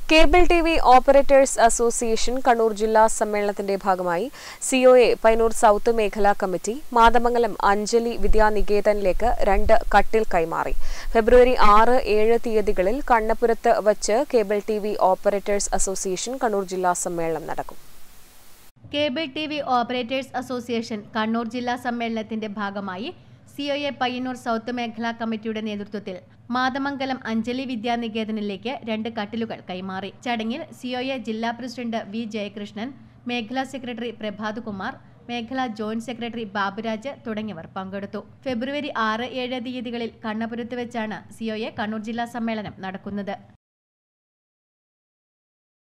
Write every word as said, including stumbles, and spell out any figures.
Cable T V operators association Kannur ജില്ലാ സമ്മേളനത്തിന്റെ ഭാഗമായി C O A Payyannur south മേഖലാ കമ്മിറ്റി മാതമംഗലം അഞ്ജലി വിദ്യാനികേതനിലേക്ക് രണ്ട് കട്ടിൽ കൈമാറി. ഫെബ്രുവരി ആറ് ഏഴ് തീയതികളിൽ കണ്ണപുരത്ത് വച്ച് cable T V operators association Kannur ജില്ലാ സമ്മേളനം നടക്കും. Cable T V operators association Kannur ജില്ലാ സമ്മേളനത്തിന്റെ ഭാഗമായി C O A Payyannur south മേഖലാ കമ്മിറ്റിയുടെ നേതൃത്വത്തിൽ മാതമംഗലം അഞ്ജലി വിദ്യാനികേതനിലേക്ക് രണ്ട് കട്ടിലുകൾ കൈമാറി. ചടങ്ങിൽ സി ഒ എ ജില്ലാ പ്രസിഡന്റ് വി ജയകൃഷ്ണൻ, മേഖലാ സെക്രട്ടറി പ്രഭാത് കുമാർ, മേഖലാ ജോയിന്റ് സെക്രട്ടറി ബാബുരാജ് തുടങ്ങിയവർ പങ്കെടുത്തു. ഫെബ്രുവരി ആറ് ഏഴ് തീയതികളിൽ കണ്ണപുരത്ത് വെച്ചാണ് സി ഒ എ കണ്ണൂർ ജില്ലാ സമ്മേളനം നടക്കുന്നത്.